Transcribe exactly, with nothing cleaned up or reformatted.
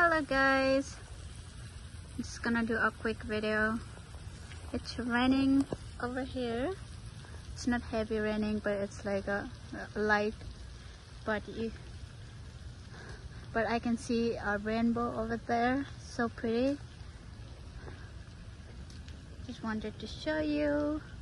Hello guys, I'm just gonna do a quick video. It's raining over here. It's not heavy raining, but it's like a, a light, but you but I can see a rainbow over there, so pretty. Just wanted to show you.